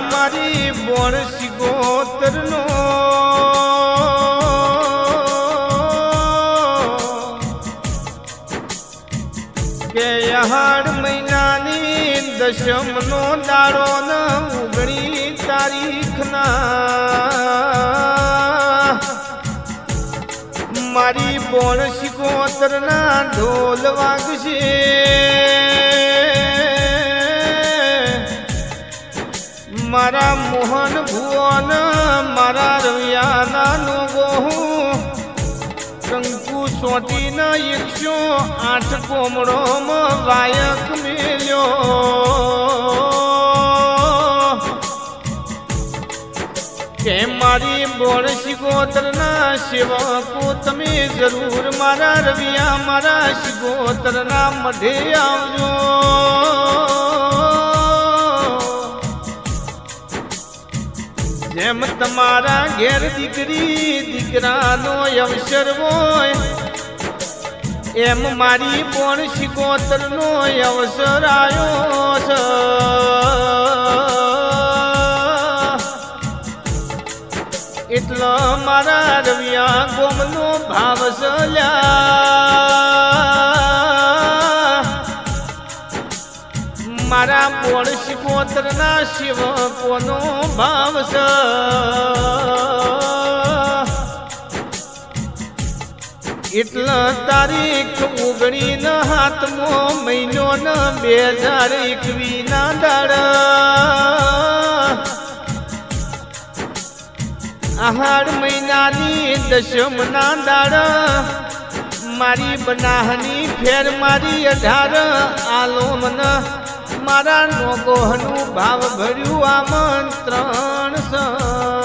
मारी बोण सिगोतर नो के यहाड़ महीनानी दशम नो दाड़ो न 19 तारीख ना मारी बोण सिगोतर ना ढोल वागशे मारा मोहन भुवन मारा रवियाना नो गोहू कंकु सोटी न 108 कोमड़ो में वायक मिल्यो के मारी बोण सिगोतर ना सेवको तमे जरूर मारा रविया मारा सिगोतर ना मढे आवजो जेम तमारा घेर दीकरी दीकरानो अवसर होय एम मारी बोण सिगोतर नो अवसर आयो छे एटलो मारा रविया गोमनो भाव सल्या मारा बोण सिगोतर ना सेवकोनो भाव छे एटला तारीख 19 महीनो न 2021 ना दाड़ा आहार महीनानी दशम ना दाड़ा मारी बनाहनी फेर मारी 18 आलोम न मारा नोगोहनु भाव भर्यु आमंत्रण स।